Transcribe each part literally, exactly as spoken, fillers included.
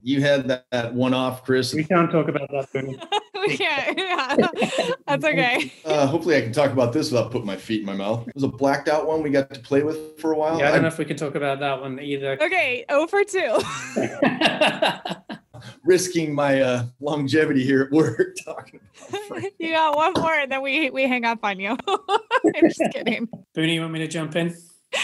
You had that, that one off, Chris. We can't talk about that. We can't. Yeah, that's okay. Uh, hopefully I can talk about this without putting my feet in my mouth. It was a blacked out one we got to play with for a while. Yeah, I don't know if we can talk about that one either. Okay, oh for two. Risking my uh, longevity here at work talking about You got one more and then we, we hang up on you. I'm just kidding. Booney, you want me to jump in?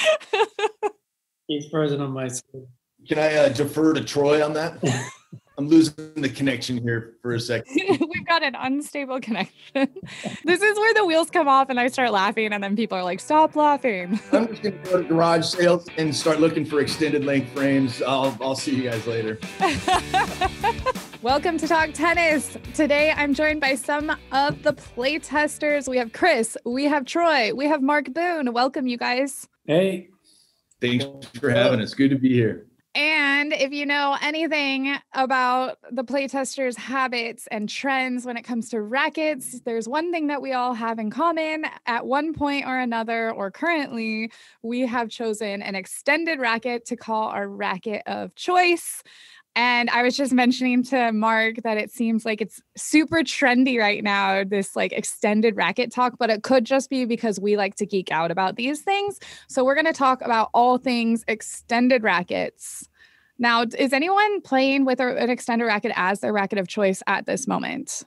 He's frozen on my screen. Can I uh, defer to Troy on that? I'm losing the connection here for a second. We've got an unstable connection. This is where the wheels come off and I start laughing and then people are like, stop laughing. I'm just going to go to garage sales and start looking for extended length frames. I'll, I'll see you guys later. Welcome to Talk Tennis. Today I'm joined by some of the playtesters. We have Chris, we have Troy, we have Mark Boone. Welcome, you guys. Hey. Thanks for having us. Good to be here. And if you know anything about the playtesters' habits and trends when it comes to rackets, there's one thing that we all have in common. At one point or another, or currently, we have chosen an extended racket to call our racket of choice. And I was just mentioning to Mark that it seems like it's super trendy right now, this like extended racket talk, but it could just be because we like to geek out about these things. So we're going to talk about all things extended rackets. Now, is anyone playing with an extended racket as their racket of choice at this moment?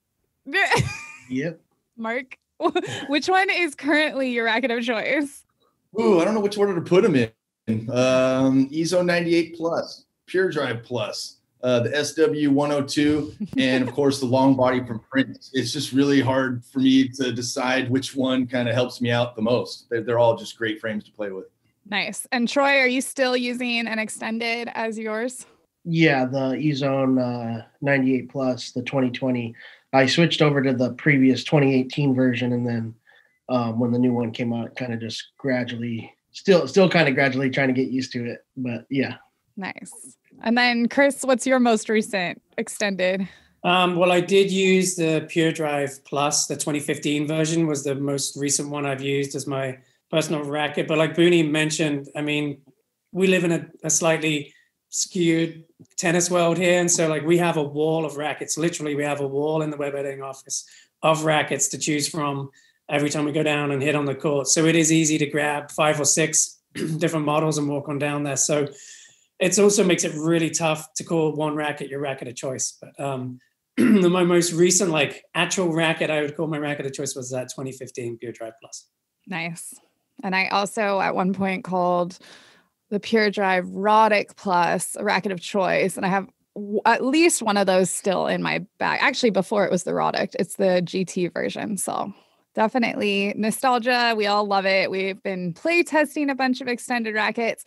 Yep. Mark, which one is currently your racket of choice? Ooh, I don't know which order to put them in. Um, E Z O ninety-eight Plus. Pure Drive Plus, uh, the S W one oh two, and of course the long body from Prince. It's just really hard for me to decide which one kind of helps me out the most. They're, they're all just great frames to play with. Nice. And Troy, are you still using an extended as yours? Yeah, the E Z O uh, ninety-eight Plus, the twenty twenty. I switched over to the previous twenty eighteen version, and then um, when the new one came out, kind of just gradually, still, still kind of gradually trying to get used to it. But yeah. Nice. And then Chris, what's your most recent extended? Um, well, I did use the Pure Drive Plus. The twenty fifteen version was the most recent one I've used as my personal racket. But like Booney mentioned, I mean, we live in a, a slightly skewed tennis world here. And so like we have a wall of rackets. Literally, we have a wall in the web editing office of rackets to choose from every time we go down and hit on the court. So it is easy to grab five or six different models and walk on down there. So it also makes it really tough to call one racket your racket of choice. But um, my most recent, like actual racket, I would call my racket of choice was that twenty fifteen Pure Drive Plus. Nice. And I also at one point called the Pure Drive Rodic Plus a racket of choice. And I have w- at least one of those still in my bag. Actually, before it was the Rodic, it's the G T version. So definitely nostalgia. We all love it. We've been play testing a bunch of extended rackets.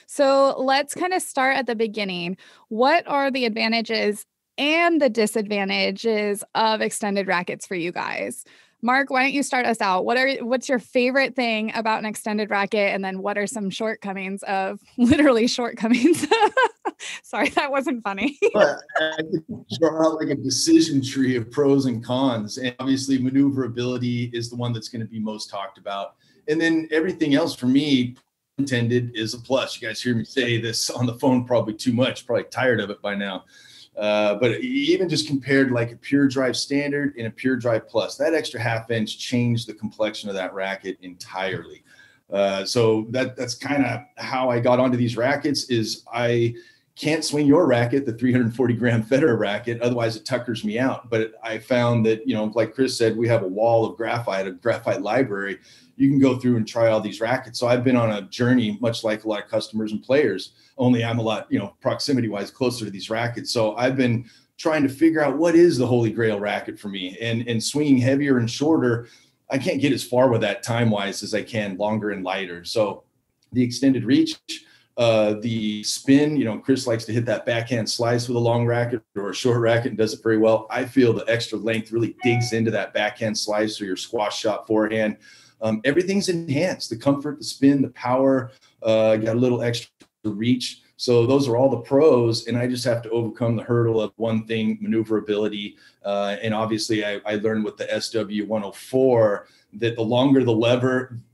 So let's kind of start at the beginning. What are the advantages and the disadvantages of extended rackets for you guys? Mark, why don't you start us out? What are what's your favorite thing about an extended racket? And then what are some shortcomings of literally shortcomings? Sorry, that wasn't funny. But I could draw out like a decision tree of pros and cons. And obviously maneuverability is the one that's going to be most talked about. And then everything else for me intended is a plus. You guys hear me say this on the phone probably too much, probably tired of it by now. Uh, but even just compared like a Pure Drive Standard and a Pure Drive Plus, that extra half inch changed the complexion of that racket entirely. Uh, so that that's kind of how I got onto these rackets. Is I can't swing your racket, the three hundred forty gram Federer racket, otherwise it tuckers me out. But I found that, you know, like Chris said, we have a wall of graphite, a graphite library. You can go through and try all these rackets. So I've been on a journey, much like a lot of customers and players, only I'm a lot, you know, proximity wise closer to these rackets. So I've been trying to figure out what is the holy grail racket for me, and, and swinging heavier and shorter. I can't get as far with that time wise as I can longer and lighter. So the extended reach, uh, the spin, you know, Chris likes to hit that backhand slice with a long racket or a short racket and does it very well. I feel the extra length really digs into that backhand slice or your squash shot forehand. Um, everything's enhanced, the comfort, the spin, the power, uh, got a little extra reach. So those are all the pros. And I just have to overcome the hurdle of one thing, maneuverability. Uh, and obviously I, I learned with the S W one oh four that the longer the lever,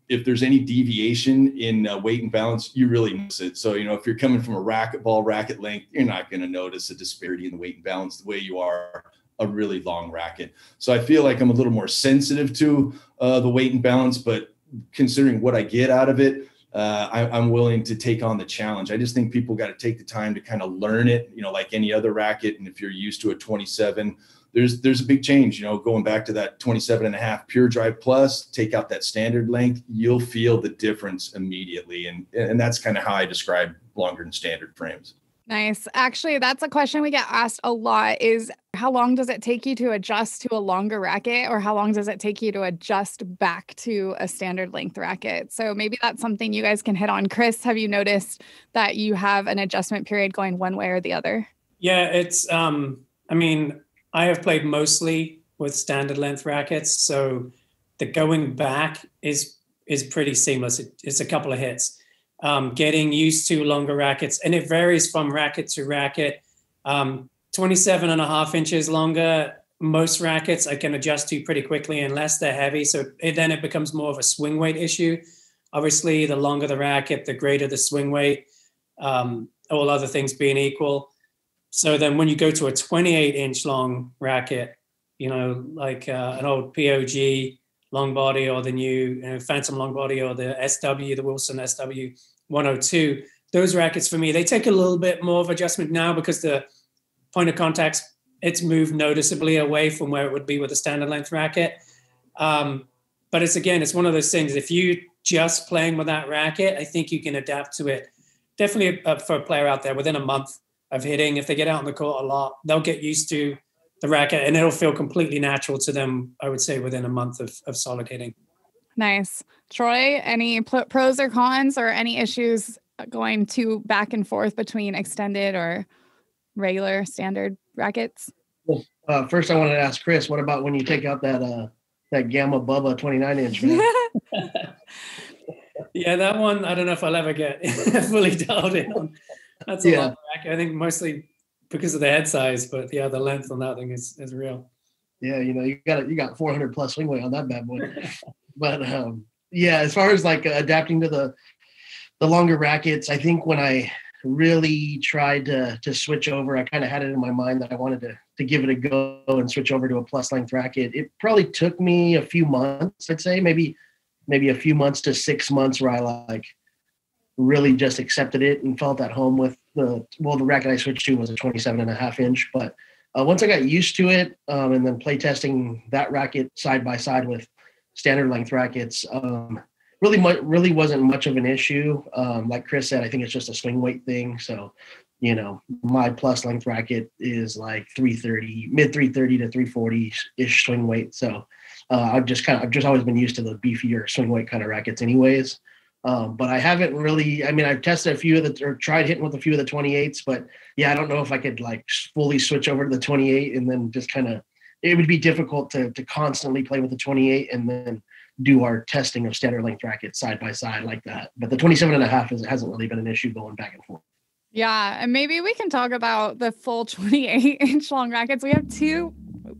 if there's any deviation in uh, weight and balance, you really miss it. So, you know, if you're coming from a racquetball racket length, you're not going to notice a disparity in the weight and balance the way you are a really long racket. So I feel like I'm a little more sensitive to uh, the weight and balance, but considering what I get out of it, uh, I, I'm willing to take on the challenge. I just think people got to take the time to kind of learn it, you know, like any other racket. And if you're used to a twenty-seven, there's, there's a big change, you know, going back to that twenty-seven and a half Pure Drive Plus, take out that standard length, you'll feel the difference immediately. And, and that's kind of how I describe longer than standard frames. Nice. Actually, that's a question we get asked a lot is how long does it take you to adjust to a longer racket, or how long does it take you to adjust back to a standard length racket? So maybe that's something you guys can hit on. Chris, have you noticed that you have an adjustment period going one way or the other? Yeah, it's, um, I mean, I have played mostly with standard length rackets. So the going back is, is pretty seamless. It, it's a couple of hits. Um, getting used to longer rackets, and it varies from racket to racket. Um, twenty-seven and a half inches longer, most rackets I can adjust to pretty quickly unless they're heavy. So it, then it becomes more of a swing weight issue. Obviously, the longer the racket, the greater the swing weight, um, all other things being equal. So then when you go to a twenty-eight inch long racket, you know, like uh, an old P O G long body, or the new you know, Phantom long body, or the S W, the Wilson S W one oh two, those rackets for me, they take a little bit more of adjustment now because the point of contact, it's moved noticeably away from where it would be with a standard length racket. Um, but it's, again, it's one of those things. If you just playing with that racket, I think you can adapt to it. Definitely uh, for a player out there within a month of hitting, if they get out on the court a lot, they'll get used to the racket and it'll feel completely natural to them, I would say, within a month of, of solid hitting. Nice. Troy, any pl- pros or cons or any issues going to back and forth between extended or regular standard rackets? Well, uh, first I wanted to ask Chris, what about when you take out that uh, that Gamma Bubba twenty-nine inch, man? Yeah, that one, I don't know if I'll ever get fully dialed in on. That's a Yeah. long racket. I think mostly because of the head size, but yeah, the length on that thing is, is real. Yeah, you know, you got you got four hundred plus swing weight on that bad boy. But um, yeah, as far as like uh, adapting to the the longer rackets, I think when I really tried to to switch over, I kind of had it in my mind that I wanted to to give it a go and switch over to a plus length racket. It probably took me a few months, I'd say, maybe maybe a few months to six months where I like really just accepted it and felt at home with the well, the racket I switched to was a twenty-seven and a half inch, but uh, once I got used to it, um, and then play testing that racket side by side with standard length rackets, um, really, mu- really wasn't much of an issue. Um, like Chris said, I think it's just a swing weight thing. So, you know, my plus length racket is like three thirty, mid three thirty to three forty ish swing weight. So uh, I've just kind of, I've just always been used to the beefier swing weight kind of rackets anyways. Um, but I haven't really, I mean, I've tested a few of the, or tried hitting with a few of the twenty-eights, but yeah, I don't know if I could like fully switch over to the twenty-eight and then just kind of, it would be difficult to to constantly play with the twenty-eight and then do our testing of standard length rackets side by side like that. But the twenty-seven and a half is, hasn't really been an issue going back and forth. Yeah. And maybe we can talk about the full twenty-eight inch long rackets. We have two,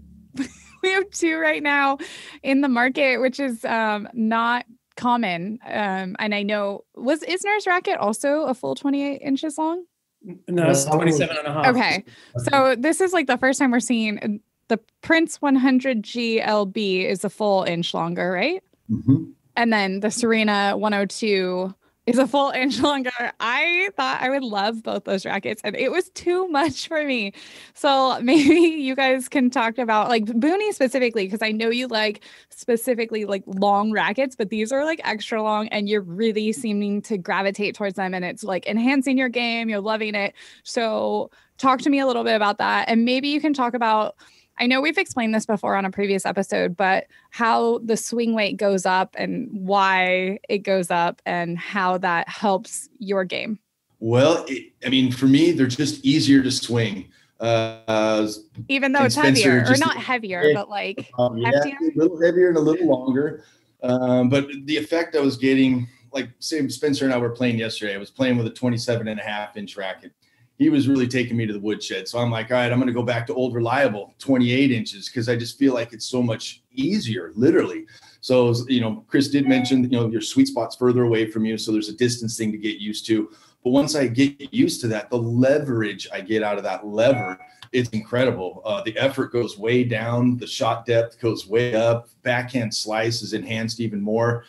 we have two right now in the market, which is um, not common. Um, and I know, was Isner's racket also a full twenty-eight inches long? No, it's twenty-seven and a half. Okay. So this is like the first time we're seeing the Prince one hundred G L B is a full inch longer, right? Mm-hmm. And then the Serena one oh two is a full inch longer. I thought I would love both those rackets and it was too much for me. So maybe you guys can talk about like Booney specifically, because I know you like specifically like long rackets, but these are like extra long and you're really seeming to gravitate towards them and it's like enhancing your game. You're loving it. So talk to me a little bit about that. And maybe you can talk about, I know we've explained this before on a previous episode, but how the swing weight goes up and why it goes up and how that helps your game. Well, it, I mean, for me, they're just easier to swing. Uh, Even though it's Spencer heavier, or just- not heavier, yeah, but like um, yeah, heftier. a little heavier and a little longer. Um, but the effect I was getting, like say Spencer and I were playing yesterday, I was playing with a twenty-seven and a half inch racket. He was really taking me to the woodshed. So I'm like, all right, I'm going to go back to old reliable twenty-eight inches because I just feel like it's so much easier, literally. So, you know, Chris did mention, you know, your sweet spot's further away from you. So there's a distance thing to get used to. But once I get used to that, the leverage I get out of that lever, it's incredible. Uh, the effort goes way down. The shot depth goes way up. Backhand slice is enhanced even more.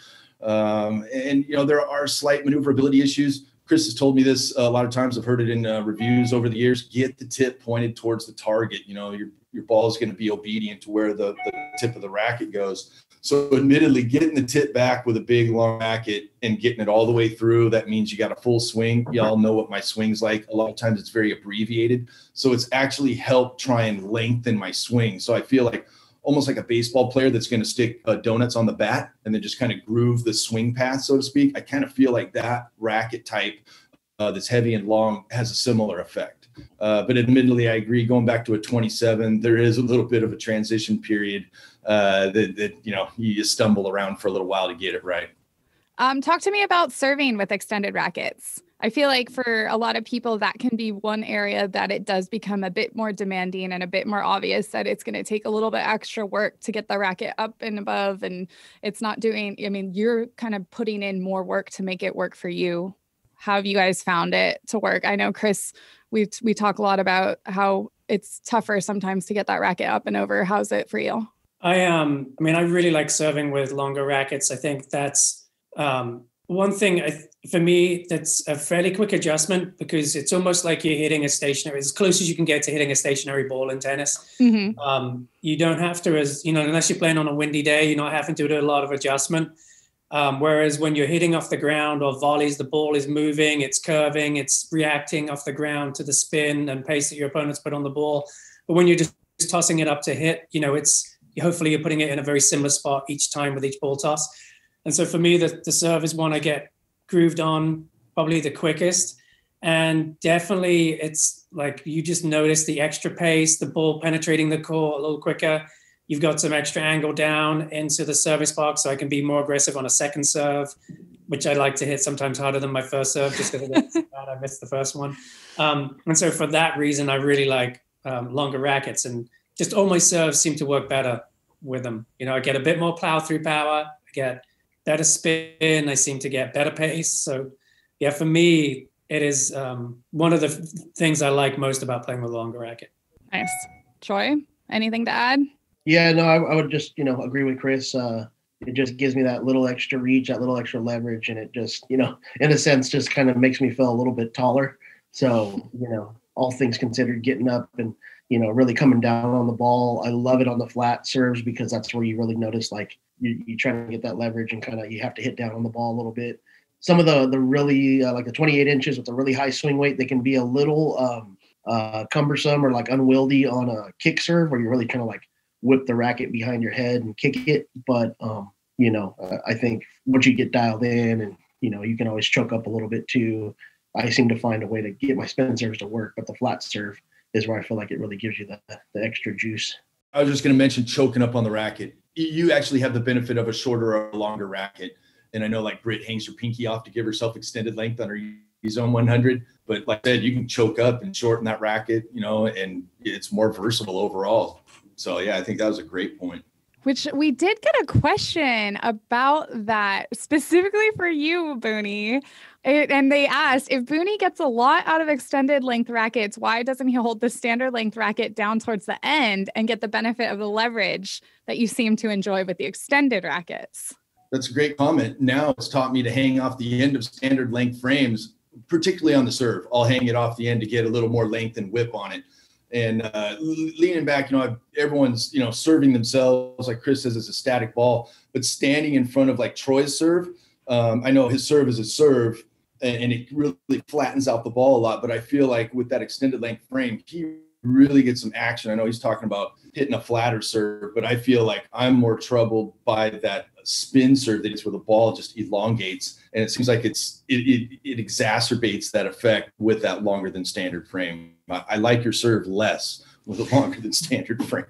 Um, and, you know, there are slight maneuverability issues. Chris has told me this a lot of times. I've heard it in uh, reviews over the years. Get the tip pointed towards the target. You know, your, your ball is going to be obedient to where the, the tip of the racket goes. So admittedly, getting the tip back with a big long racket and getting it all the way through, that means you got a full swing. Y'all know what my swing's like. A lot of times it's very abbreviated. So it's actually helped try and lengthen my swing. So I feel like almost like a baseball player that's going to stick uh, donuts on the bat and then just kind of groove the swing path, so to speak. I kind of feel like that racket type uh, that's heavy and long has a similar effect. Uh, but admittedly, I agree. Going back to a twenty-seven, there is a little bit of a transition period uh, that, that, you know, you just stumble around for a little while to get it right. Um, talk to me about serving with extended rackets. I feel like for a lot of people, that can be one area that it does become a bit more demanding and a bit more obvious that it's going to take a little bit extra work to get the racket up and above. And it's not doing, I mean, you're kind of putting in more work to make it work for you. How have you guys found it to work? I know, Chris, we we talk a lot about how it's tougher sometimes to get that racket up and over. How's it for you? I um, I mean, I really like serving with longer rackets. I think that's um, one thing I, for me that's a fairly quick adjustment because it's almost like you're hitting a stationary, as close as you can get to hitting a stationary ball in tennis. Mm-hmm. Um, you don't have to, as you know, unless you're playing on a windy day, you're not having to do a lot of adjustment. Um, whereas when you're hitting off the ground or volleys, the ball is moving, it's curving, it's reacting off the ground to the spin and pace that your opponents put on the ball. But when you're just tossing it up to hit, you know, it's hopefully you're putting it in a very similar spot each time with each ball toss. And so for me, the, the serve is one I get grooved on probably the quickest. And definitely it's like you just notice the extra pace, the ball penetrating the court a little quicker. You've got some extra angle down into the service box, so I can be more aggressive on a second serve, which I like to hit sometimes harder than my first serve, just because I missed the first one. Um, and so for that reason, I really like um, longer rackets, and just all my serves seem to work better with them. You know, I get a bit more plow through power, I get better spin, I seem to get better pace. So yeah, for me, it is um, one of the f- things I like most about playing with a longer racket. Nice. Troy, anything to add? Yeah, no, I, I would just, you know, agree with Chris. Uh, it just gives me that little extra reach, that little extra leverage, and it just, you know, in a sense, just kind of makes me feel a little bit taller. So, you know, all things considered, getting up and, you know, really coming down on the ball. I love it on the flat serves because that's where you really notice, like, you, you try to get that leverage and kind of you have to hit down on the ball a little bit. Some of the the really, uh, like the twenty-eight inches with a really high swing weight, they can be a little um, uh, cumbersome or like unwieldy on a kick serve where you're really kind of like whip the racket behind your head and kick it. But, um, you know, uh, I think once you get dialed in and, you know, you can always choke up a little bit too. I seem to find a way to get my spin serves to work, but the flat serve is where I feel like it really gives you the, the extra juice. I was just going to mention choking up on the racket. You actually have the benefit of a shorter or longer racket. And I know like Britt hangs her pinky off to give herself extended length on her zone one hundred, but like I said, you can choke up and shorten that racket, you know, and it's more versatile overall. So yeah, I think that was a great point. Which we did get a question about that specifically for you, Booney. It, and they asked, if Booney gets a lot out of extended length rackets, why doesn't he hold the standard length racket down towards the end and get the benefit of the leverage that you seem to enjoy with the extended rackets? That's a great comment. Now it's taught me to hang off the end of standard length frames, particularly on the serve. I'll hang it off the end to get a little more length and whip on it. And uh, leaning back, you know, I've, everyone's, you know, serving themselves, like Chris says, it's a static ball, but standing in front of like Troy's serve, um, I know his serve is a serve and, and it really flattens out the ball a lot. But I feel like with that extended length frame, he really gets some action. I know he's talking about hitting a flatter serve, but I feel like I'm more troubled by that spin serve that it's where the ball just elongates. And it seems like it's it, it, it exacerbates that effect with that longer than standard frame. I, I like your serve less with a longer than standard frame.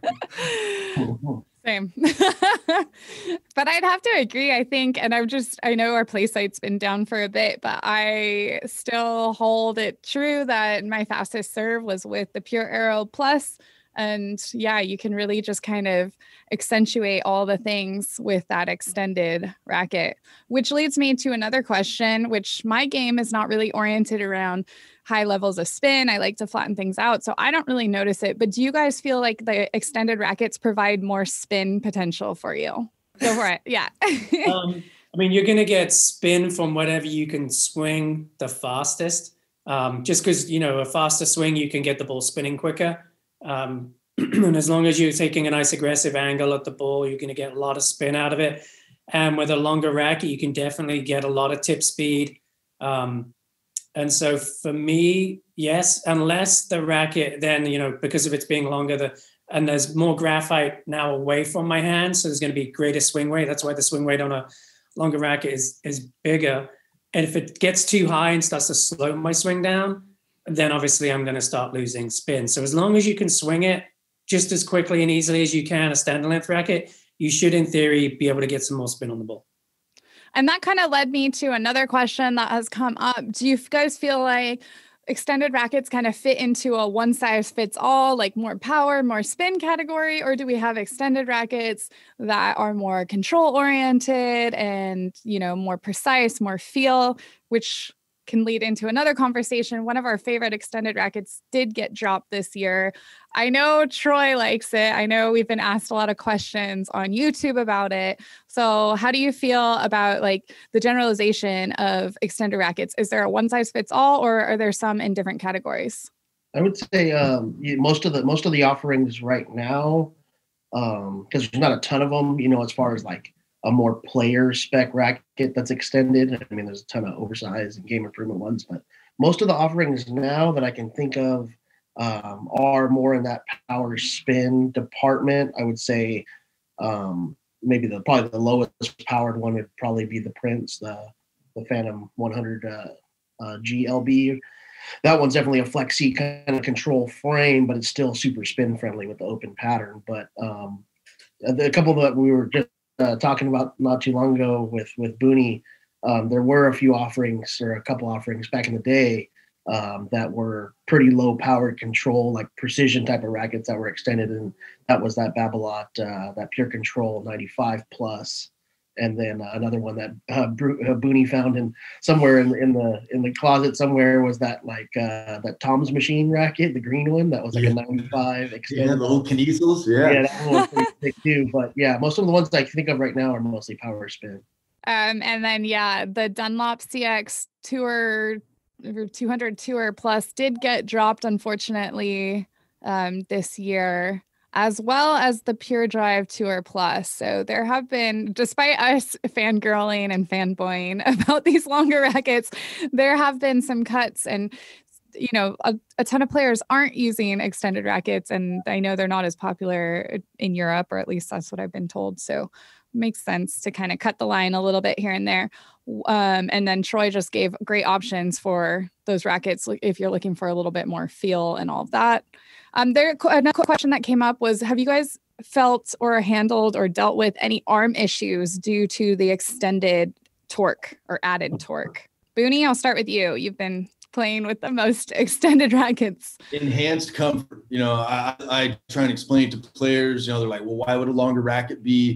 Same. But I'd have to agree, I think, and I'm just, I know our play site's been down for a bit, but I still hold it true that my fastest serve was with the Pure Aero Plus And yeah, you can really just kind of accentuate all the things with that extended racket, which leads me to another question, which my game is not really oriented around high levels of spin. I like to flatten things out, so I don't really notice it. But do you guys feel like the extended rackets provide more spin potential for you? Go for it. Yeah. um, I mean, you're going to get spin from whatever you can swing the fastest. Um, just because, you know, a faster swing, you can get the ball spinning quicker. Um, and as long as you're taking a nice aggressive angle at the ball, you're going to get a lot of spin out of it. And with a longer racket, you can definitely get a lot of tip speed. Um, and so for me, yes, unless the racket then, you know, because of its being longer, the and there's more graphite now away from my hand, so there's going to be greater swing weight. That's why the swing weight on a longer racket is, is bigger. And if it gets too high and starts to slow my swing down, then obviously I'm going to start losing spin. So as long as you can swing it just as quickly and easily as you can, a standard length racket, you should, in theory, be able to get some more spin on the ball. And that kind of led me to another question that has come up. Do you guys feel like extended rackets kind of fit into a one size fits all, like more power, more spin category? Or do we have extended rackets that are more control oriented and, you know, more precise, more feel, which can lead into another conversation. One of our favorite extended rackets did get dropped this year. I know Troy likes it. I know we've been asked a lot of questions on YouTube about it. So how do you feel about like the generalization of extended rackets? Is there a one size fits all, or are there some in different categories? I would say um, most of the most of the offerings right now, um, because there's not a ton of them, you know, as far as like a more player spec racket that's extended. I mean, there's a ton of oversized and game improvement ones, but most of the offerings now that I can think of um, are more in that power spin department. I would say um, maybe the probably the lowest powered one would probably be the Prince, the the Phantom one hundred uh, uh, G L B. That one's definitely a flexi kind of control frame, but it's still super spin friendly with the open pattern. But um, the couple that we were just Uh, talking about not too long ago with with Booney, um, there were a few offerings or a couple offerings back in the day um, that were pretty low powered control, like precision type of rackets that were extended, and that was that Babolat, uh, that Pure Control ninety-five plus, and then uh, another one that uh, Bro- uh, Booney found in somewhere in, in the in the closet somewhere was that like uh, that Tom's Machine racket, the green one that was like yeah. a ninety-five extended. Yeah, the little Kinesils. Yeah, yeah, that one was pretty thick too. But yeah, most of the ones I think of right now are mostly power spin. Um, and then yeah, the Dunlop C X Tour two hundred Tour Plus did get dropped, unfortunately, um, this year, as well as the Pure Drive Tour Plus. So there have been, despite us fangirling and fanboying about these longer rackets, there have been some cuts, and you know, a, a ton of players aren't using extended rackets, and I know they're not as popular in Europe, or at least that's what I've been told. So it makes sense to kind of cut the line a little bit here and there. Um, and then Troy just gave great options for those rackets if you're looking for a little bit more feel and all of that. Um, there, another question that came up was, have you guys felt or handled or dealt with any arm issues due to the extended torque or added torque? Booney, I'll start with you. You've been playing with the most extended rackets. Enhanced comfort. You know, I, I try and explain to players, you know, they're like, well, why would a longer racket be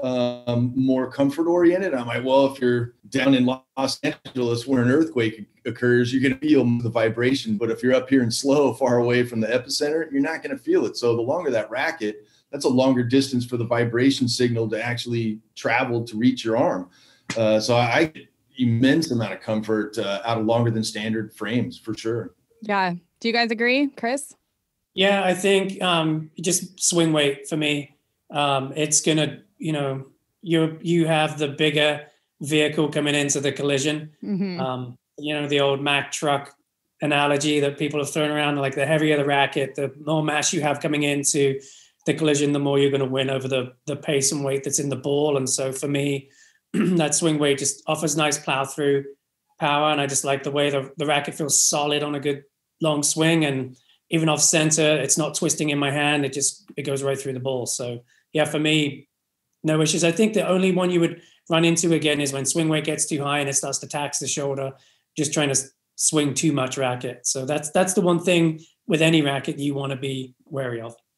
um, more comfort oriented? I'm like, well, if you're down in Los Angeles where an earthquake occurs, you're going to feel the vibration. But if you're up here in slow, far away from the epicenter, you're not going to feel it. So the longer that racket, that's a longer distance for the vibration signal to actually travel to reach your arm. Uh, so I, I immense amount of comfort uh, out of longer than standard frames for sure. Yeah. Do you guys agree, Chris? Yeah, I think um, just swing weight for me. Um, it's gonna, you know, you you have the bigger vehicle coming into the collision. Mm-hmm. Um, you know, the old Mack truck analogy that people have thrown around, like the heavier the racket, the more mass you have coming into the collision, the more you're going to win over the the pace and weight that's in the ball. And so for me, that swing weight just offers nice plow through power. And I just like the way the, the racket feels solid on a good long swing. And even off center, it's not twisting in my hand. It just, it goes right through the ball. So yeah, for me, no issues. I think the only one you would run into again is when swing weight gets too high and it starts to tax the shoulder, just trying to swing too much racket. So that's, that's the one thing with any racket you want to be wary of.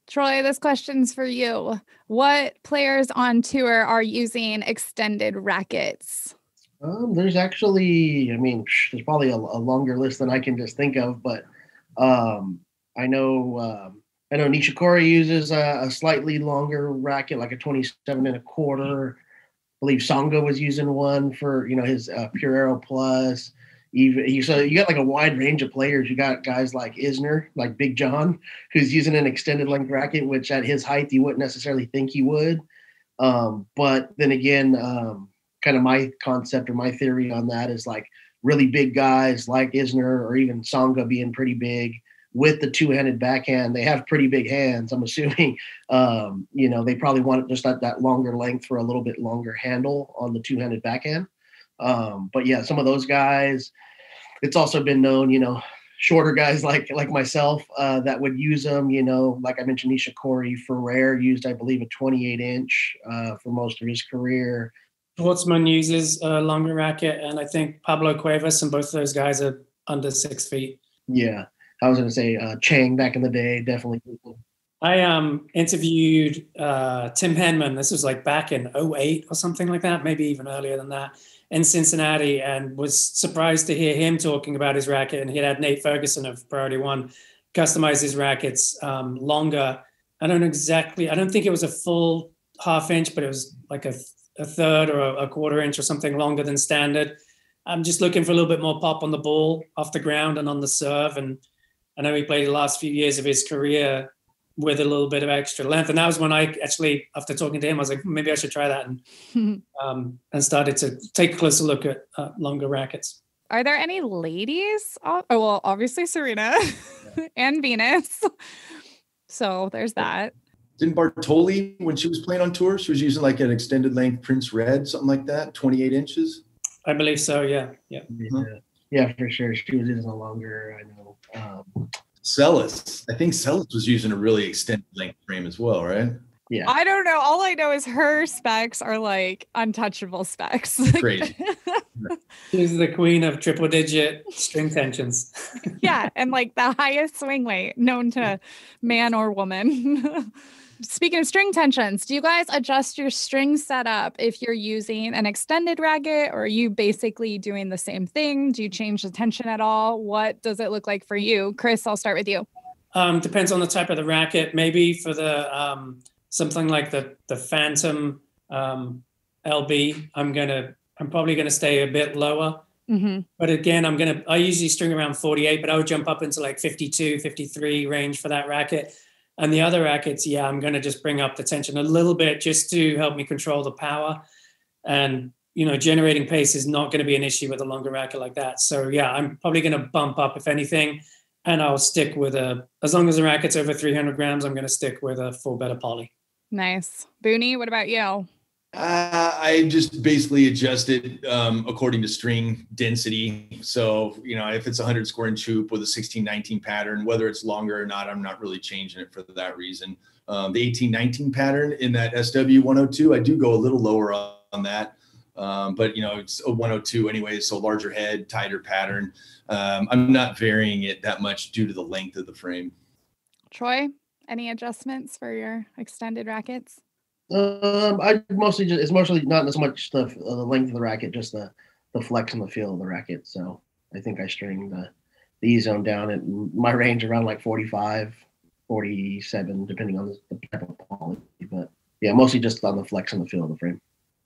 Troy, this question's for you. What players on tour are using extended rackets? Um, there's actually, I mean, there's probably a, a longer list than I can just think of, but um, I know um, I know Nishikori uses a, a slightly longer racket, like a twenty-seven and a quarter. I believe Songo was using one for, you know, his uh, Pure Aero Plus. Even you, so you got like a wide range of players. You got guys like Isner, like Big John, who's using an extended length racket, which at his height you wouldn't necessarily think he would. Um, but then again, um, kind of my concept or my theory on that is like really big guys like Isner or even Songa being pretty big with the two-handed backhand. They have pretty big hands. I'm assuming, um, you know, they probably want just that, that longer length for a little bit longer handle on the two-handed backhand. Um, but yeah, some of those guys, it's also been known, you know, shorter guys like like myself uh, that would use them, you know, like I mentioned, Nishikori Ferrer used, I believe, a twenty-eight inch uh, for most of his career. Schwartzman uses a longer racket, and I think Pablo Cuevas, and both of those guys are under six feet. Yeah, I was going to say uh, Chang back in the day, definitely. I um interviewed uh, Tim Henman. This was like back in oh eight or something like that, maybe even earlier than that, in Cincinnati, and was surprised to hear him talking about his racket. And he had Nate Ferguson of Priority One customize his rackets um, longer. I don't exactly, I don't think it was a full half inch, but it was like a, a third or a, a quarter inch or something longer than standard. I'm just looking for a little bit more pop on the ball, off the ground and on the serve. And I know he played the last few years of his career with a little bit of extra length. And that was when I actually, after talking to him, I was like, maybe I should try that. And um, and started to take a closer look at uh, longer rackets. Are there any ladies? Oh, well, obviously Serena and Venus. So there's that. Didn't Bartoli, when she was playing on tour, she was using like an extended length Prince Red, something like that, twenty-eight inches? I believe so, yeah. Yeah, yeah, yeah for sure. She was using a longer, I know. Um, Celis. I think Celis was using a really extended length frame as well, right? Yeah. I don't know. All I know is her specs are like untouchable specs. Crazy. She's the queen of triple digit string tensions. Yeah. And like the highest swing weight known to man or woman. Speaking of string tensions, do you guys adjust your string setup if you're using an extended racket, or are you basically doing the same thing? Do you change the tension at all? What does it look like for you? Chris, I'll start with you. Um, depends on the type of the racket. Maybe for the um, something like the the Phantom um, L B, I'm gonna I'm probably gonna stay a bit lower. Mm-hmm. But again, I'm gonna I usually string around forty-eight, but I would jump up into like fifty-two, fifty-three range for that racket. And the other rackets, yeah, I'm going to just bring up the tension a little bit just to help me control the power. And, you know, generating pace is not going to be an issue with a longer racket like that. So, yeah, I'm probably going to bump up, if anything, and I'll stick with a, as long as the racket's over three hundred grams, I'm going to stick with a full better poly. Nice. Booney, what about you? Uh, I just basically adjust it um, according to string density. So, you know, if it's a one hundred square inch hoop with a sixteen nineteen pattern, whether it's longer or not, I'm not really changing it for that reason. Um, the eighteen nineteen pattern in that S W one oh two, I do go a little lower on, on that. Um, but, you know, it's a one oh two anyway, so larger head, tighter pattern. Um, I'm not varying it that much due to the length of the frame. Troy, any adjustments for your extended rackets? Um, I mostly just, it's mostly not as much the, uh, the length of the racket, just the, the flex and the feel of the racket. So I think I string the, the E zone down at my range around like forty-five, forty-seven, depending on the, the type of poly. But yeah, mostly just on the flex and the feel of the frame.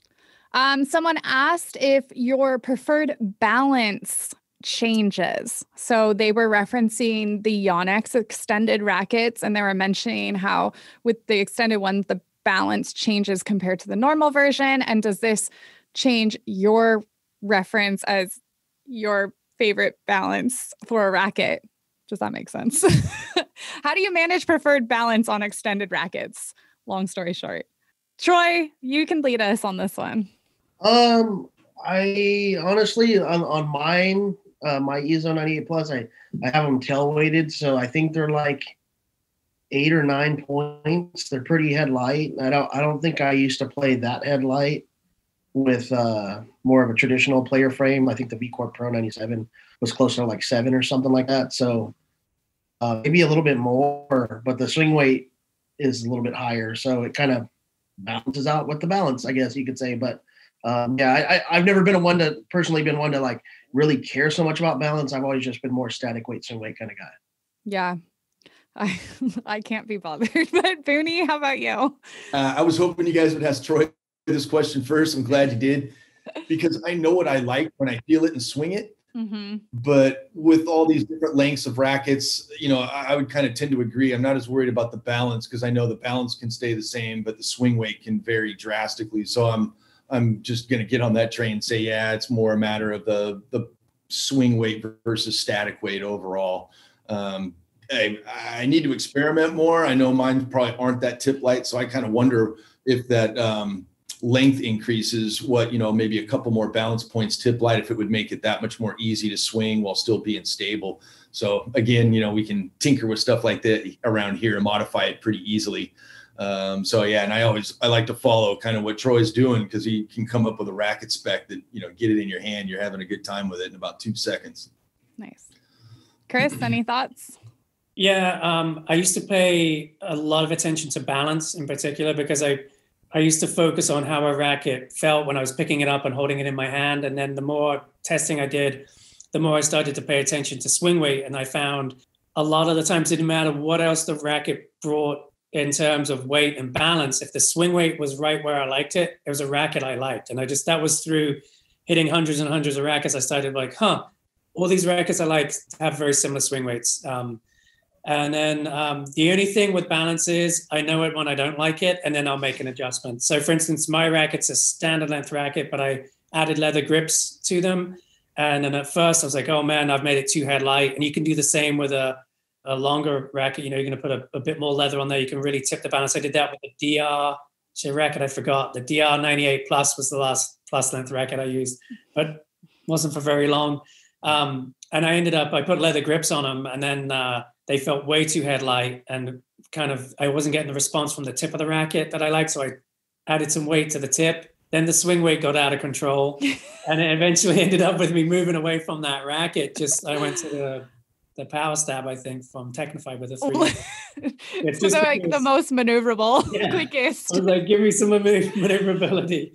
Um, someone asked if your preferred balance changes. So they were referencing the Yonex extended rackets, and they were mentioning how with the extended ones, the balance changes compared to the normal version. And does this change your reference as your favorite balance for a racket? Does that make sense? How do you manage preferred balance on extended rackets? Long story short. Troy, you can lead us on this one. Um, I honestly, on, on mine, uh, my E zone ninety-eight Plus, I, I have them tail weighted. So I think they're like eight or nine points. They're pretty headlight. I don't I don't think I used to play that headlight with uh, more of a traditional player frame. I think the V-Corp Pro ninety-seven was closer to like seven or something like that. So uh, maybe a little bit more, but the swing weight is a little bit higher. So it kind of balances out with the balance, I guess you could say. But um, yeah, I, I, I've never been a one to personally been one to like really care so much about balance. I've always just been more static weight, swing weight kind of guy. Yeah. I I can't be bothered. But Booney, how about you? Uh, I was hoping you guys would ask Troy this question first. I'm glad you did, because I know what I like when I feel it and swing it. Mm-hmm. But with all these different lengths of rackets, you know, I, I would kind of tend to agree. I'm not as worried about the balance, because I know the balance can stay the same, but the swing weight can vary drastically. So I'm I'm just going to get on that train and say, yeah, it's more a matter of the the swing weight versus static weight overall. Um, I, I need to experiment more. I know mine probably aren't that tip light, so I kind of wonder if that um, length increases what, you know, maybe a couple more balance points tip light, if it would make it that much more easy to swing while still being stable. So again, you know, we can tinker with stuff like that around here and modify it pretty easily. Um, so yeah, and I always, I like to follow kind of what Troy's doing, because he can come up with a racket spec that, you know, get it in your hand, you're having a good time with it in about two seconds. Nice. Chris, any thoughts? Yeah, um, I used to pay a lot of attention to balance in particular, because I, I used to focus on how a racket felt when I was picking it up and holding it in my hand. And then the more testing I did, the more I started to pay attention to swing weight. And I found a lot of the times it didn't matter what else the racket brought in terms of weight and balance. If the swing weight was right where I liked it, it was a racket I liked. And I just, that was through hitting hundreds and hundreds of rackets. I started like, huh, all these rackets I like have very similar swing weights. Um, And then um, the only thing with balance is I know it when I don't like it, and then I'll make an adjustment. So for instance, my racket's a standard length racket, but I added leather grips to them. And then at first I was like, oh man, I've made it too head light. And you can do the same with a, a longer racket. You know, you're going to put a, a bit more leather on there. You can really tip the balance. I did that with the D R, actually a racket I forgot. The D R ninety-eight Plus was the last plus length racket I used, but wasn't for very long. Um, and I ended up, I put leather grips on them, and then uh, they felt way too head light, and kind of, I wasn't getting the response from the tip of the racket that I liked. So I added some weight to the tip. Then the swing weight got out of control, and it eventually ended up with me moving away from that racket. Just, I went to the, the power stab, I think, from Technify with a three. It's so just like the most maneuverable, yeah. quickest. I was like, give me some maneuverability.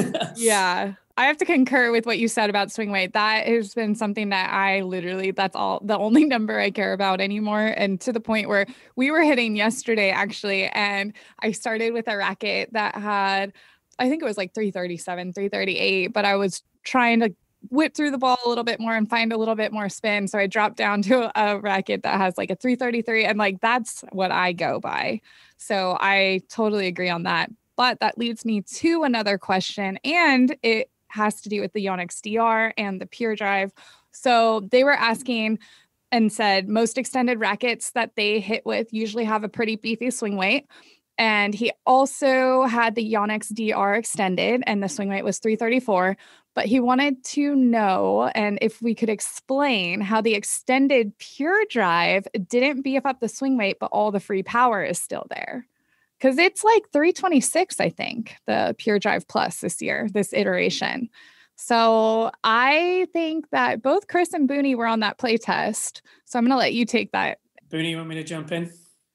Yeah. I have to concur with what you said about swing weight. That has been something that I literally, that's all, the only number I care about anymore. And to the point where we were hitting yesterday, actually, and I started with a racket that had, I think it was like three thirty-seven, three thirty-eight, but I was trying to whip through the ball a little bit more and find a little bit more spin. So I dropped down to a racket that has like a three thirty-three, and like, that's what I go by. So I totally agree on that. But that leads me to another question, and it has to do with the Yonex D R and the Pure Drive. So they were asking and said most extended rackets that they hit with usually have a pretty beefy swing weight. And he also had the Yonex D R extended, and the swing weight was three thirty-four. But he wanted to know, and if we could explain how the extended Pure Drive didn't beef up the swing weight, but all the free power is still there. Because it's like three twenty-six, I think, the Pure Drive Plus this year, this iteration. So I think that both Chris and Booney were on that play test. So I'm going to let you take that. Booney, you want me to jump in?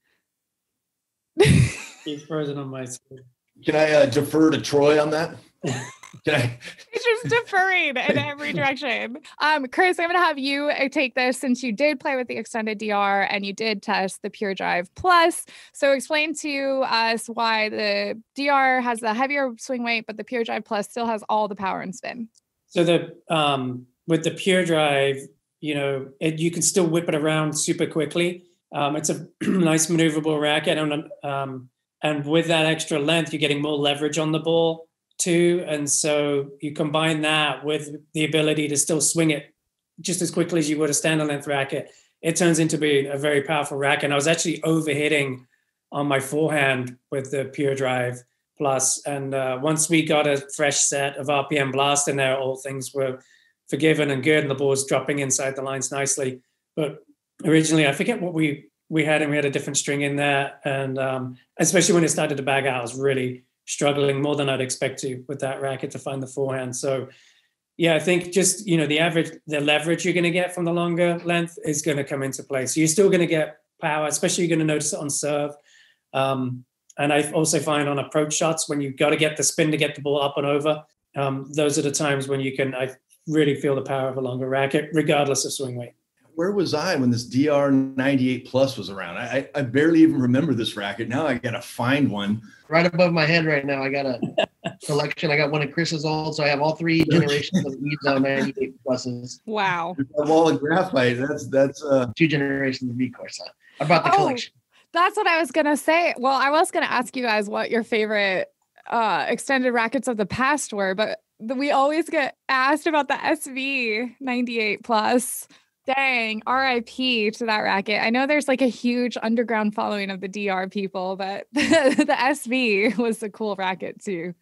He's frozen on my screen. Can I uh, defer to Troy on that? Can I? It's just deferring in every direction. Um, Chris, I'm going to have you take this, since you did play with the extended D R and you did test the Pure Drive Plus. So explain to us why the D R has the heavier swing weight, but the Pure Drive Plus still has all the power and spin. So the um, with the Pure Drive, you know, it, you can still whip it around super quickly. Um, it's a nice maneuverable racket, and um, and with that extra length, you're getting more leverage on the ball too. And so you combine that with the ability to still swing it just as quickly as you would a standard length racket, it turns into being a very powerful racket. And I was actually overhitting on my forehand with the Pure Drive Plus. And uh, once we got a fresh set of R P M blast in there, all things were forgiven and good, and the ball was dropping inside the lines nicely. But originally, I forget what we we had, and we had a different string in there. And um, especially when it started to bag out, I was really struggling more than I'd expect to with that racket to find the forehand. So yeah, I think just, you know, the average, the leverage you're going to get from the longer length is going to come into play. So you're still going to get power, especially you're going to notice it on serve. Um, and I also find on approach shots, when you've got to get the spin to get the ball up and over, um, those are the times when you can, I really feel the power of a longer racket, regardless of swing weight. Where was I when this D R ninety-eight Plus was around? I, I barely even remember this racket. Now I got to find one. Right above my head right now, I got a collection. I got one of Chris's old, so I have all three generations of Ezo ninety-eight Pluses. Wow. A wall of graphite. That's, that's, uh, Two generations of V-Course. I brought the Oh, collection. That's what I was going to say. Well, I was going to ask you guys what your favorite uh, extended rackets of the past were, but we always get asked about the S V ninety-eight Plus. Dang, R I P to that racket. I know there's like a huge underground following of the D R people, but the, the S V was a cool racket too.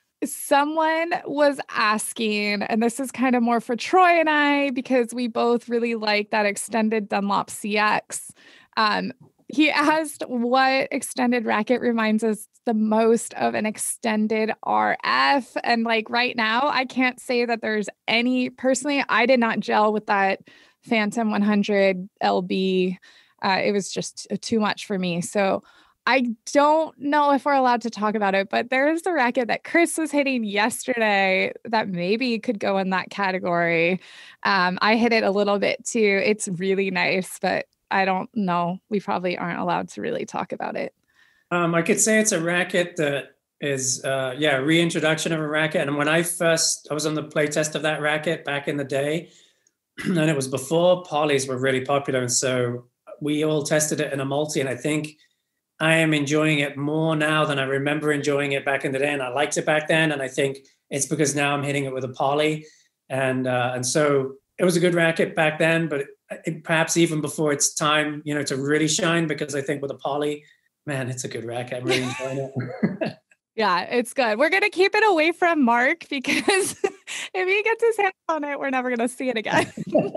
Someone was asking, and this is kind of more for Troy and I, because we both really like that extended Dunlop C X. Um, he asked what extended racket reminds us the most of an extended R F. And like right now, I can't say that there's any, personally, I did not gel with that Phantom one hundred L B. Uh, it was just too much for me. So I don't know if we're allowed to talk about it, but there is a racket that Chris was hitting yesterday that maybe could go in that category. Um, I hit it a little bit too. It's really nice, but I don't know. We probably aren't allowed to really talk about it. Um, I could say it's a racket that is, uh, yeah, reintroduction of a racket. And when I first, I was on the play test of that racket back in the day, and it was before polys were really popular. And so we all tested it in a multi, and I think I am enjoying it more now than I remember enjoying it back in the day. And I liked it back then. And I think it's because now I'm hitting it with a poly. And, uh, and so it was a good racket back then, but it, it, perhaps even before its time, you know, to really shine, because I think with a poly, man, it's a good racket. I'm really enjoying it. Yeah, it's good. We're going to keep it away from Mark because if he gets his hands on it, we're never going to see it again.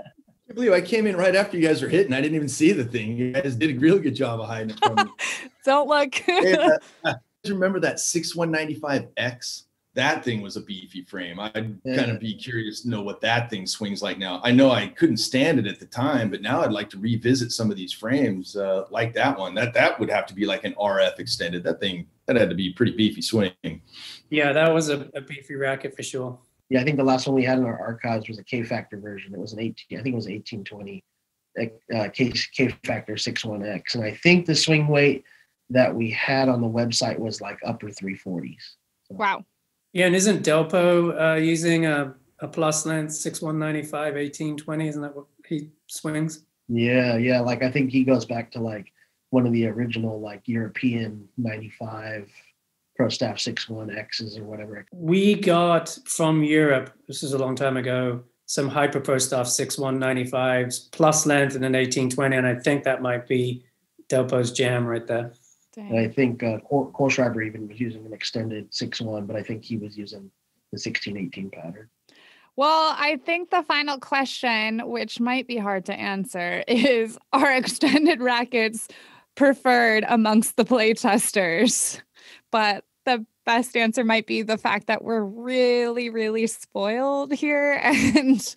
I believe I came in right after you guys were hitting. I didn't even see the thing. You guys did a real good job of hiding it from me. Don't look. Hey, uh, uh, remember that six one ninety-five X? That thing was a beefy frame. I'd Yeah. kind of be curious to know what that thing swings like now. I know I couldn't stand it at the time, but now I'd like to revisit some of these frames uh, like that one. That that would have to be like an R F extended. That thing, that had to be pretty beefy swing. Yeah, that was a, a beefy racket for sure. Yeah, I think the last one we had in our archives was a K Factor version. It was an eighteen, I think it was eighteen twenty uh, K K Factor six one X, and I think the swing weight that we had on the website was like upper three forties. So. Wow. Yeah, and isn't Delpo uh, using a, a plus length six one ninety-five eighteen twenty? Isn't that what he swings? Yeah, yeah. Like I think he goes back to like one of the original like European ninety-five Pro Staff six one X's or whatever. We got from Europe, this is a long time ago, some Hyper Pro Staff six one ninety-fives plus length and an eighteen twenty, and I think that might be Delpo's jam right there. And I think uh, Cole, Cole Schreiber even was using an extended six one, but I think he was using the sixteen eighteen pattern. Well, I think the final question, which might be hard to answer, is are extended rackets preferred amongst the play testers? But the best answer might be the fact that we're really, really spoiled here. And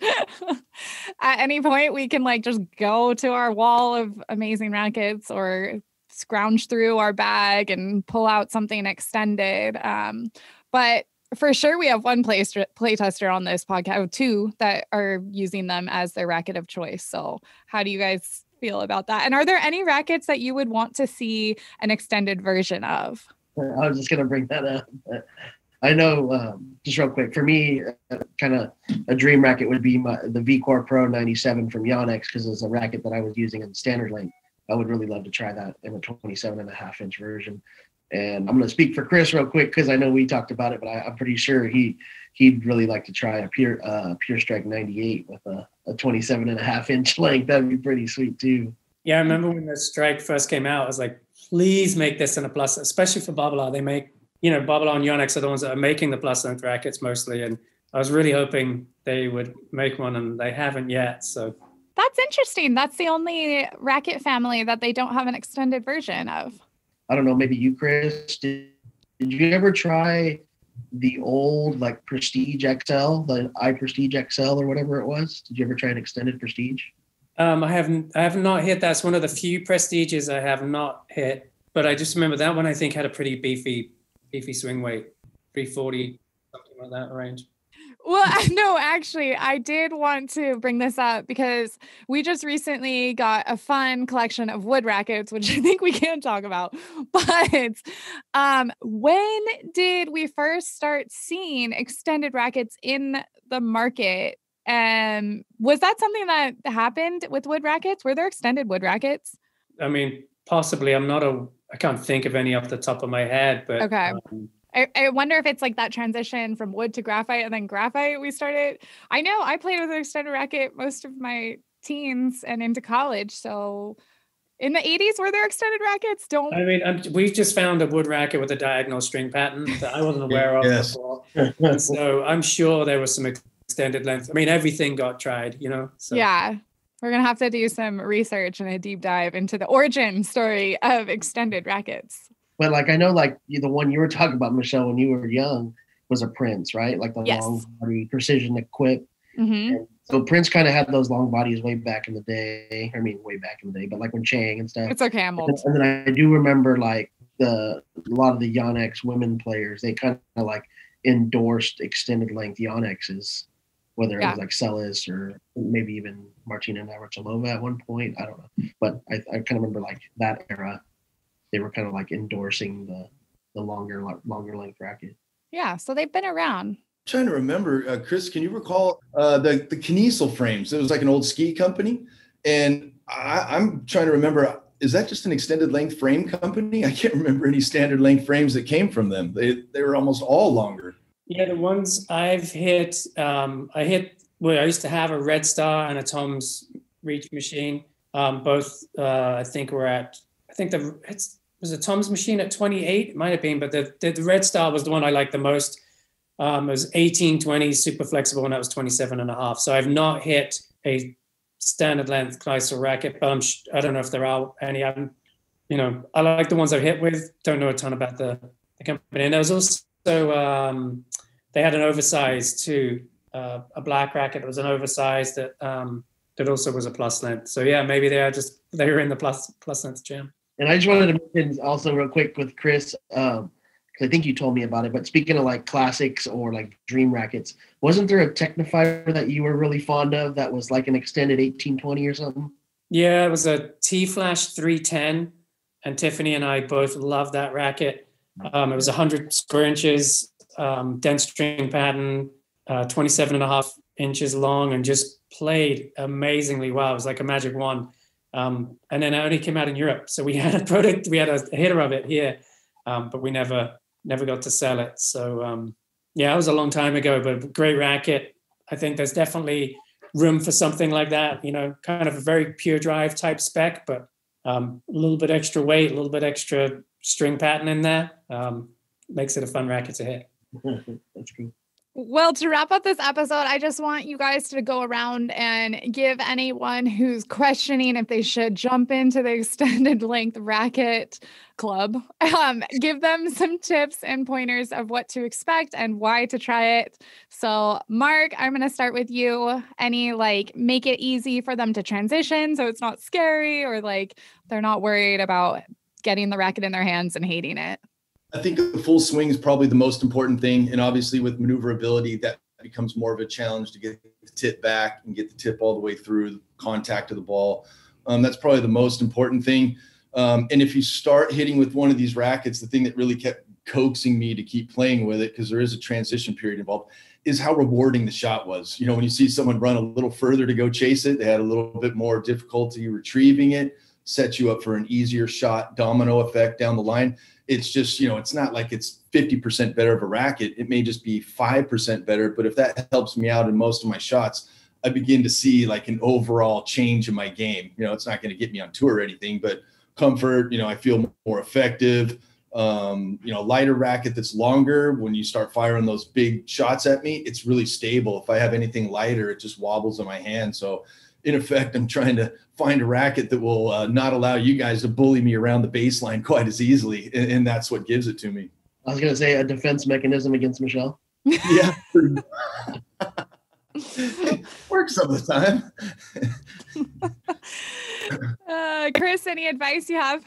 at any point we can like just go to our wall of amazing rackets or scrounge through our bag and pull out something extended. Um, but for sure, we have one play, play tester on this podcast, two that are using them as their racket of choice. So how do you guys feel about that? And are there any rackets that you would want to see an extended version of? I was just going to bring that up. I know, um, just real quick, for me, uh, kind of a dream racket would be my, the V-Core Pro ninety-seven from Yonex, because it's a racket that I was using in standard length. I would really love to try that in a twenty-seven and a half inch version. And I'm going to speak for Chris real quick because I know we talked about it, but I, I'm pretty sure he, he'd really like to try a pure, uh, pure strike ninety-eight with a, a twenty-seven and a half inch length. That'd be pretty sweet too. Yeah, I remember when the strike first came out, I was like, please make this in a plus, especially for Babala. They make, you know, Babala and Yonex are the ones that are making the plus length rackets mostly. And I was really hoping they would make one, and they haven't yet. So that's interesting. That's the only racket family that they don't have an extended version of. I don't know, maybe you, Chris, did, did you ever try the old like Prestige X L, the iPrestige X L or whatever it was? Did you ever try an extended Prestige? Um, I haven't, I have not hit. That's one of the few Prestiges I have not hit. but I just remember that one, I think, had a pretty beefy, beefy swing weight, three forty, something like that range. Well, no, actually, I did want to bring this up because we just recently got a fun collection of wood rackets, which I think we can talk about. But um, when did we first start seeing extended rackets in the market? Um, was that something that happened with wood rackets? Were there extended wood rackets? I mean, possibly. I'm not a, I can't think of any off the top of my head, but okay. Um, I, I wonder if it's like that transition from wood to graphite, and then graphite we started. I know I played with an extended racket most of my teens and into college. So in the eighties, were there extended rackets? Don't. I mean, I'm, we've just found a wood racket with a diagonal string pattern that I wasn't aware of Yes. before. And so I'm sure there was some extended length. I mean, everything got tried, you know? So. Yeah. We're going to have to do some research and a deep dive into the origin story of extended rackets. But like I know, like the one you were talking about, Michelle, when you were young, was a Prince, right? Like the yes. long body precision equip. Mm-hmm. And so Prince kind of had those long bodies way back in the day. I mean, way back in the day, but like when Chang and stuff. It's okay, I'm old. And, and then I do remember like the a lot of the Yonex women players, they kind of like endorsed extended length Yonexes, whether yeah. it was like Celis or maybe even Martina Navratilova at one point. I don't know, but I, I kind of remember like that era. They were kind of like endorsing the the longer longer length racket. Yeah, so they've been around. I'm trying to remember, uh, Chris, can you recall uh, the the Kinesel frames? It was like an old ski company, and I, I'm trying to remember. Is that just an extended length frame company? I can't remember any standard length frames that came from them. They they were almost all longer. Yeah, the ones I've hit, um, I hit. Well, I used to have a Red Star and a Tom's Reach machine. Um, both, uh, I think, were at. I think the it's. Was a Tom's machine at twenty-eight? It might have been, but the, the, the Red Star was the one I liked the most. Um, it was eighteen twenty, super flexible, and that was twenty-seven and a half. So I've not hit a standard length Kleisel racket, but I'm, I don't know if there are any. I'm, you know, I like the ones I've hit with. Don't know a ton about the, the company. And there was also, um, they had an oversized too, uh, a black racket that was an oversized that um, that also was a plus length. So yeah, maybe they are just, they were in the plus plus length jam. And I just wanted to mention also real quick with Chris, um, because I think you told me about it, but speaking of like classics or like dream rackets, wasn't there a Technifier that you were really fond of that was like an extended eighteen twenty or something? Yeah, it was a T-Flash three ten, and Tiffany and I both loved that racket. Um, it was one hundred square inches, um, dense string pattern, uh, twenty-seven and a half inches long, and just played amazingly well. It was like a magic wand. Um, and then it only came out in Europe. So we had a product, we had a, a hitter of it here, um, but we never, never got to sell it. So um, yeah, it was a long time ago, but great racket. I think there's definitely room for something like that, you know, kind of a very pure drive type spec, but um, a little bit extra weight, a little bit extra string pattern in there. Um, makes it a fun racket to hit. That's cool. Well, to wrap up this episode, I just want you guys to go around and give anyone who's questioning if they should jump into the extended length racket club, um, give them some tips and pointers of what to expect and why to try it. So, Mark, I'm going to start with you. Any like make it easy for them to transition so it's not scary, or like they're not worried about getting the racket in their hands and hating it? I think the full swing is probably the most important thing. And obviously with maneuverability, that becomes more of a challenge to get the tip back and get the tip all the way through the contact of the ball. Um, that's probably the most important thing. Um, and if you start hitting with one of these rackets, the thing that really kept coaxing me to keep playing with it, because there is a transition period involved, is how rewarding the shot was. You know, when you see someone run a little further to go chase it, they had a little bit more difficulty retrieving it, sets you up for an easier shot, domino effect down the line. It's just, you know, it's not like it's fifty percent better of a racket. It may just be five percent better. But if that helps me out in most of my shots, I begin to see like an overall change in my game. You know, it's not going to get me on tour or anything, but comfort, you know, I feel more effective. Um, you know, lighter racket that's longer, when you start firing those big shots at me, it's really stable. If I have anything lighter, it just wobbles in my hand. So in effect, I'm trying to find a racket that will uh, not allow you guys to bully me around the baseline quite as easily. And, and that's what gives it to me. I was going to say a defense mechanism against Michelle. Yeah. It works some of the time. uh, Chris, any advice you have?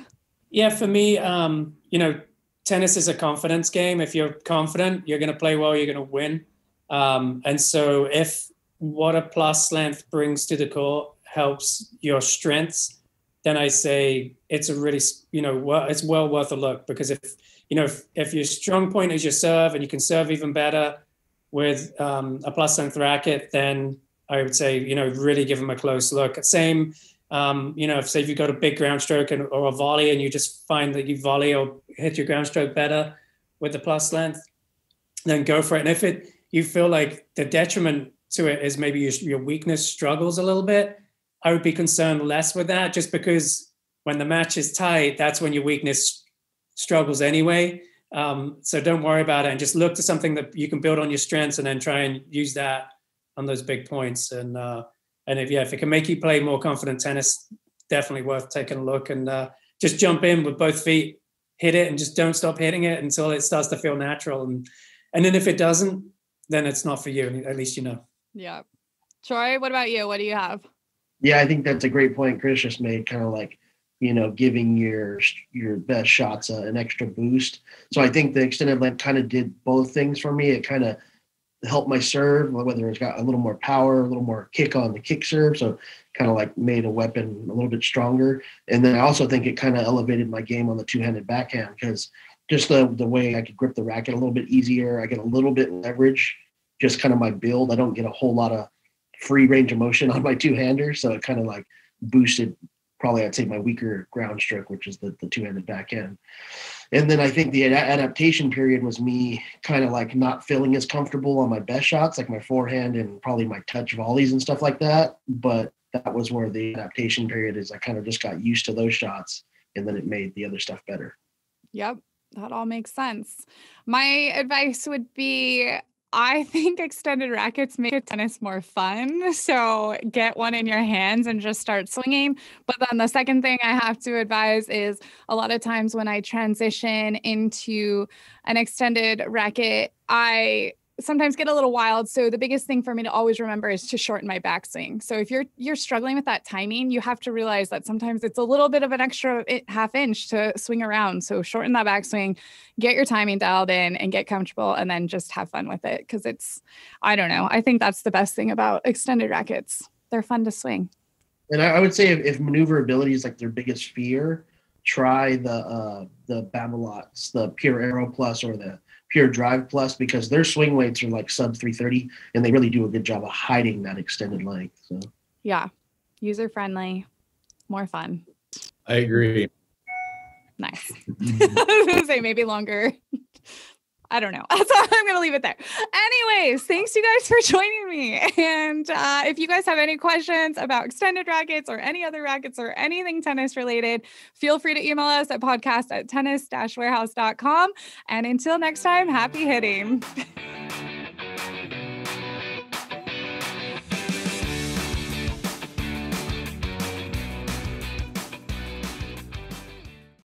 Yeah, for me, um, you know, tennis is a confidence game. If you're confident, you're going to play well, you're going to win. Um, and so if what a plus length brings to the court helps your strengths, then I say it's a really, you know, well, it's well worth a look, because if, you know, if, if your strong point is your serve and you can serve even better with um, a plus length racket, then I would say, you know, really give them a close look. Same, um, you know, if say if you've got a big ground stroke and, or a volley, and you just find that you volley or hit your ground stroke better with the plus length, then go for it. And if it, you feel like the detriment to it is maybe your, your weakness struggles a little bit, I would be concerned less with that, just because when the match is tight, that's when your weakness struggles anyway. Um, so don't worry about it, and just look to something that you can build on your strengths, and then try and use that on those big points. And uh, and if yeah, if it can make you play more confident tennis, definitely worth taking a look. And uh, just jump in with both feet, hit it, and just don't stop hitting it until it starts to feel natural. And and then if it doesn't, then it's not for you. At least you know. Yeah. Troy, what about you? What do you have? Yeah, I think that's a great point Chris just made, kind of like, you know, giving your your best shots uh, an extra boost. So I think the extended length kind of did both things for me. It kind of helped my serve, whether it's got a little more power, a little more kick on the kick serve. So kind of like made a weapon a little bit stronger. And then I also think it kind of elevated my game on the two-handed backhand, because just the, the way I could grip the racket a little bit easier. I get a little bit leverage, just kind of my build. I don't get a whole lot of free range of motion on my two-hander. So it kind of like boosted probably I'd say my weaker ground stroke, which is the, the two-handed backhand. And then I think the ad- adaptation period was me kind of like not feeling as comfortable on my best shots, like my forehand and probably my touch volleys and stuff like that. But that was where the adaptation period is. I kind of just got used to those shots, and then it made the other stuff better. Yep, that all makes sense. My advice would be, I think extended rackets make tennis more fun. So get one in your hands and just start swinging. But then the second thing I have to advise is, a lot of times when I transition into an extended racket, I sometimes get a little wild. So the biggest thing for me to always remember is to shorten my backswing. So if you're you're struggling with that timing, you have to realize that sometimes it's a little bit of an extra half inch to swing around. So shorten that backswing, get your timing dialed in, and get comfortable, and then just have fun with it. Because it's, I don't know, I think that's the best thing about extended rackets. They're fun to swing. And I, I would say if, if maneuverability is like their biggest fear, try the uh, the Babolat's, the Pure Aero Plus or the Pure Drive Plus, because their swing weights are like sub three thirty, and they really do a good job of hiding that extended length. So yeah, user friendly, more fun. I agree. Nice. I was gonna say maybe longer. I don't know. I'm going to leave it there. Anyways, thanks you guys for joining me. And uh, if you guys have any questions about extended rackets or any other rackets or anything tennis related, feel free to email us at podcast at tennis dash warehouse dot com. And until next time, happy hitting.